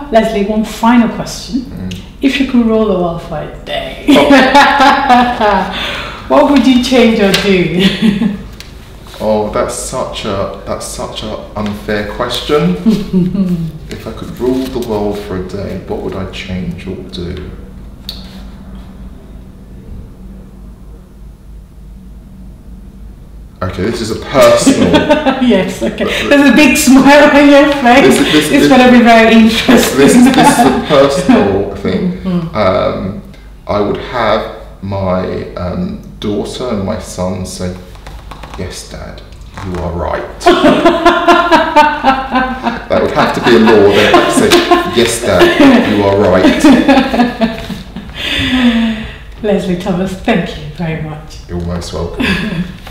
Leslie, one final question. If you could rule the world for a day, what would you change or do? Oh, that's such a unfair question. If I could rule the world for a day, what would I change or do? Okay, this is a personal. Yes, okay. There's a big smile on your face. It's going to be very interesting. This is a personal thing. I would have my daughter and my son say, "Yes, Dad, you are right." That would have to be a law. They have to say, "Yes, Dad, you are right." Leslie Thomas, thank you very much. You're most welcome.